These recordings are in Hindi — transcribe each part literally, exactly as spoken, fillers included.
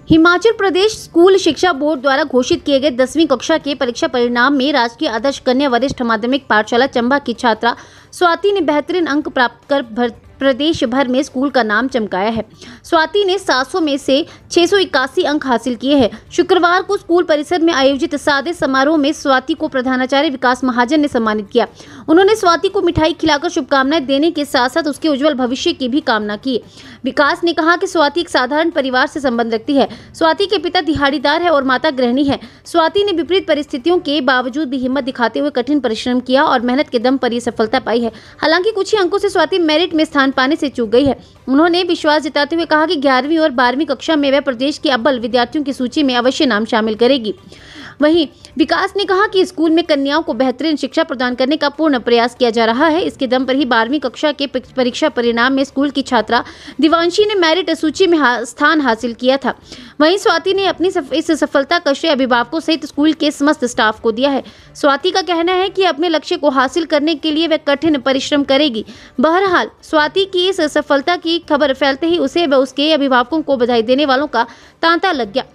हिमाचल प्रदेश स्कूल शिक्षा बोर्ड द्वारा घोषित किए गए दसवीं कक्षा के परीक्षा परिणाम में राजकीय आदर्श कन्या वरिष्ठ माध्यमिक पाठशाला चंबा की छात्रा स्वाति ने बेहतरीन अंक प्राप्त कर प्रदेश भर में स्कूल का नाम चमकाया है। स्वाति ने सात सौ में से छह सौ इक्यासी अंक हासिल किए हैं। शुक्रवार को स्कूल परिसर में आयोजित सादे समारोह में स्वाति को प्रधानाचार्य विकास महाजन ने सम्मानित किया। उन्होंने स्वाति को मिठाई खिलाकर शुभकामनाएं देने के साथ साथ उसके उज्जवल भविष्य की भी कामना की। विकास ने कहा कि स्वाति एक साधारण परिवार से संबंध रखती है। स्वाति के पिता दिहाड़ीदार है और माता गृहिणी है। स्वाति ने विपरीत परिस्थितियों के बावजूद भी हिम्मत दिखाते हुए कठिन परिश्रम किया और मेहनत के दम पर ये सफलता पाई है। हालांकि कुछ ही अंकों से स्वाति मेरिट में स्थान पाने से चूक गई है। उन्होंने विश्वास जताते हुए कहा कि ग्यारहवीं और बारहवीं कक्षा में वह प्रदेश के अव्वल विद्यार्थियों की सूची में अवश्य नाम शामिल करेगी। वहीं विकास ने कहा कि स्कूल में कन्याओं को बेहतरीन शिक्षा प्रदान करने का पूर्ण प्रयास किया जा रहा है। इसके दम पर ही बारहवीं कक्षा के परीक्षा परिणाम में स्कूल की छात्रा दिवांशी ने मेरिट सूची में हा, स्थान हासिल किया था। वहीं स्वाति ने अपनी सफ, इस सफलता का श्रेय अभिभावकों सहित स्कूल के समस्त स्टाफ को दिया है। स्वाति का कहना है कि अपने लक्ष्य को हासिल करने के लिए वह कठिन परिश्रम करेगी। बहरहाल स्वाति की इस सफलता की खबर फैलते ही उसे व उसके अभिभावकों को बधाई देने वालों का तांता लग गया।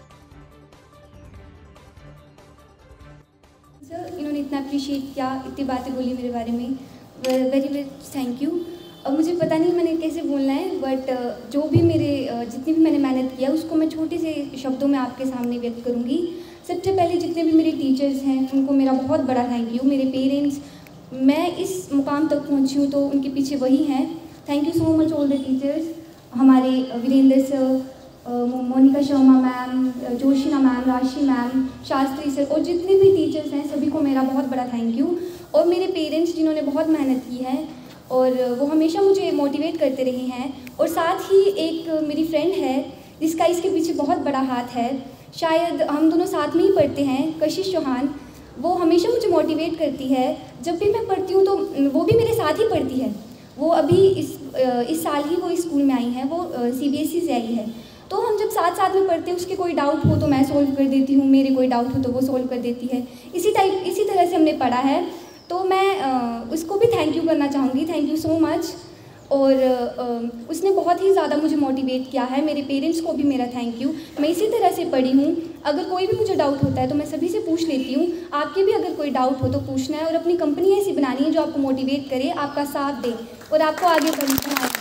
इन्होंने इतना अप्रिशिएट किया, इतनी बातें बोली मेरे बारे में, वेरी वेरी थैंक यू। अब मुझे पता नहीं मैंने कैसे बोलना है, बट जो भी मेरे जितनी भी मैंने मेहनत किया उसको मैं छोटे से शब्दों में आपके सामने व्यक्त करूँगी। सबसे पहले जितने भी मेरे टीचर्स हैं उनको मेरा बहुत बड़ा थैंक यू। मेरे पेरेंट्स, मैं इस मुकाम तक पहुँची हूँ तो उनके पीछे वही हैं। Thank you so much all the teachers, हमारे Virender sir, Monika Sharma ma'am, Joshina ma'am, Rashi ma'am, Shastri sir और जितने भी टीचर्स हैं सभी को मेरा बहुत बड़ा थैंक यू। और मेरे पेरेंट्स जिन्होंने बहुत मेहनत की है और वो हमेशा मुझे मोटिवेट करते रहे हैं। और साथ ही एक मेरी फ्रेंड है जिसका इसके पीछे बहुत बड़ा हाथ है, शायद हम दोनों साथ में ही पढ़ते हैं, कशिश चौहान। वो हमेशा मुझे मोटिवेट करती है। जब भी मैं पढ़ती हूँ तो वो भी मेरे साथ ही पढ़ती है। वो अभी इस इस साल ही वो इस स्कूल में आई है, वो सी बी एस ई से आई है। तो हम जब साथ साथ में पढ़ते हैं, उसके कोई डाउट हो तो मैं सोल्व कर देती हूँ, मेरे कोई डाउट हो तो वो सोल्व कर देती है। इसी टाइप इसी तरह से हमने पढ़ा है। तो मैं आ, उसको भी थैंक यू करना चाहूँगी, थैंक यू सो मच। और आ, उसने बहुत ही ज़्यादा मुझे मोटिवेट किया है। मेरे पेरेंट्स को भी मेरा थैंक यू। मैं इसी तरह से पढ़ी हूँ। अगर कोई भी मुझे डाउट होता है तो मैं सभी से पूछ लेती हूँ। आपके भी अगर कोई डाउट हो तो पूछना है और अपनी कंपनी ऐसी बनानी है जो आपको मोटिवेट करे, आपका साथ दे और आपको आगे बढ़ना है।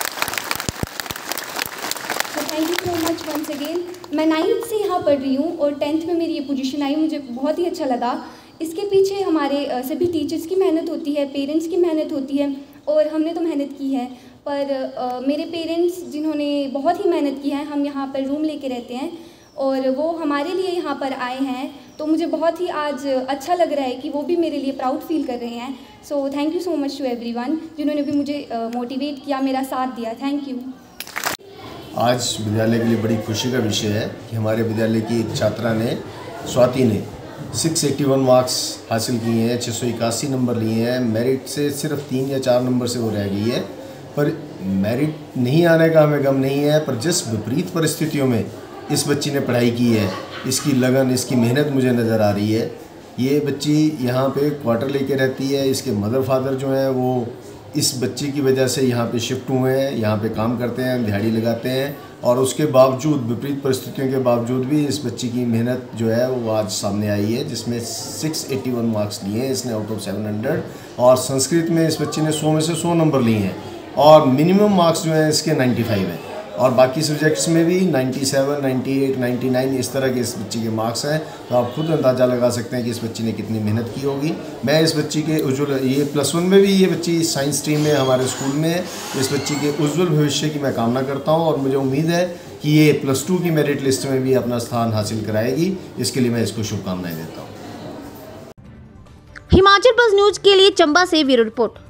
Thank you so much once again. मैं नाइन्थ से यहाँ पढ़ रही हूँ और टेंथ में मेरी ये पोजीशन आई, मुझे बहुत ही अच्छा लगा। इसके पीछे हमारे सभी टीचर्स की मेहनत होती है, पेरेंट्स की मेहनत होती है और हमने तो मेहनत की है। पर आ, मेरे पेरेंट्स जिन्होंने बहुत ही मेहनत की है, हम यहाँ पर रूम लेके रहते हैं और वो हमारे लिए यहाँ पर आए हैं। तो मुझे बहुत ही आज अच्छा लग रहा है कि वो भी मेरे लिए प्राउड फील कर रहे हैं। So thank you so much to everyone जिन्होंने भी मुझे मोटिवेट किया, मेरा साथ दिया। Thank you. आज विद्यालय के लिए बड़ी खुशी का विषय है कि हमारे विद्यालय की एक छात्रा ने, स्वाति ने छह सौ इक्यासी मार्क्स हासिल किए हैं, छः सौ इक्यासी नंबर लिए हैं। मेरिट से सिर्फ तीन या चार नंबर से वो रह गई है। पर मेरिट नहीं आने का हमें गम नहीं है, पर जिस विपरीत परिस्थितियों में इस बच्ची ने पढ़ाई की है, इसकी लगन, इसकी मेहनत मुझे नज़र आ रही है। ये बच्ची यहाँ पे क्वार्टर लेके रहती है। इसके मदर फादर जो हैं वो इस बच्ची की वजह से यहाँ पे शिफ्ट हुए हैं, यहाँ पे काम करते हैं, दिहाड़ी लगाते हैं और उसके बावजूद, विपरीत परिस्थितियों के बावजूद भी इस बच्ची की मेहनत जो है वो आज सामने आई है, जिसमें छह सौ इक्यासी मार्क्स लिए हैं इसने आउट ऑफ सात सौ। और संस्कृत में इस बच्ची ने सौ में से सौ नंबर लिए हैं और मिनिमम मार्क्स जो हैं इसके पचानवे हैं और बाकी सब्जेक्ट्स में भी सत्तानवे, अट्ठानवे, निन्यानवे इस तरह के इस बच्ची के मार्क्स हैं। तो आप खुद अंदाज़ा लगा सकते हैं कि इस बच्ची ने कितनी मेहनत की होगी। मैं इस बच्ची के उज्ज्वल, ये प्लस वन में भी ये बच्ची साइंस स्ट्रीम में हमारे स्कूल में है, इस बच्ची के उज्ज्वल भविष्य की मैं कामना करता हूँ और मुझे उम्मीद है कि ये प्लस टू की मेरिट लिस्ट में भी अपना स्थान हासिल कराएगी। इसके लिए मैं इसको शुभकामनाएँ देता हूँ। हिमाचल प्लस न्यूज के लिए चंबा से ब्यूरो रिपोर्ट।